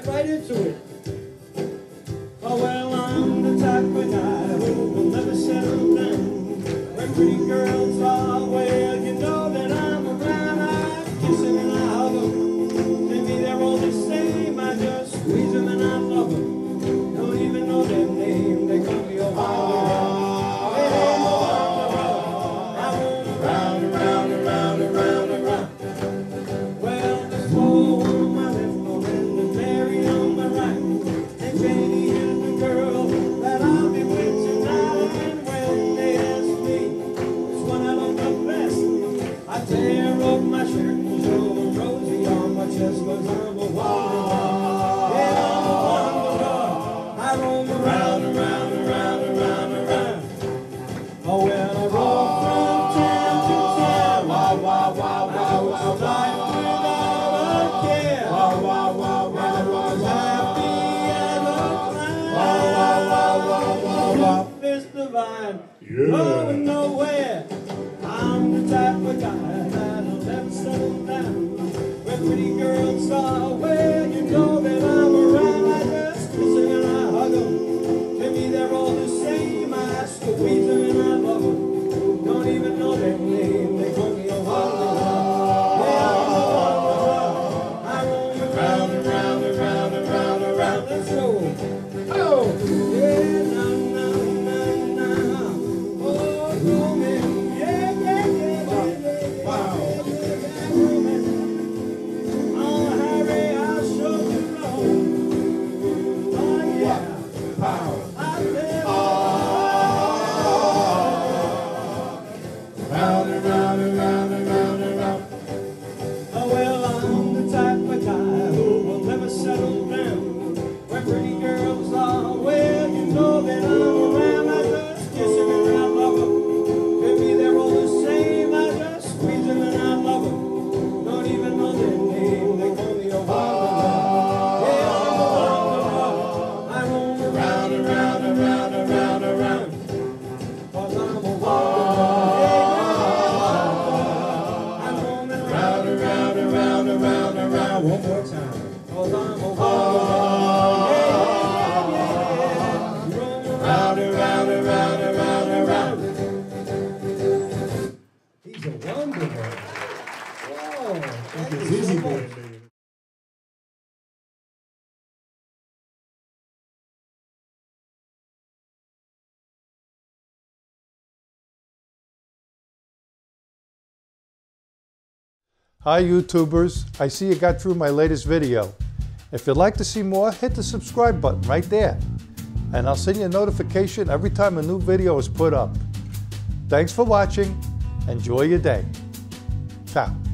get right into it. Oh, well, I'm the type of guy who will never settle down. When pretty girls are, well, you know that I'm around. I kiss them and I hug them. Maybe they're all the same. I just squeeze them and I love them. Don't even know their name. They call me a wild. Going nowhere. I'm the type of guy that'll never settle down. When pretty girls are, well, you know that I'm around. I just kiss them and I hug them. Maybe they're all the same. I squeeze them and I love them. Don't even know their name. They call me a wanderer. Yeah, I'm a wanderer. I roam around and round and round and round and round. Let's go. Oh, yeah. One more time. Round and round and round and round and round. He's a wonderful. Whoa, that is easy boy. Hi YouTubers, I see you got through my latest video. If you'd like to see more, hit the subscribe button right there. And I'll send you a notification every time a new video is put up. Thanks for watching. Enjoy your day. Ciao.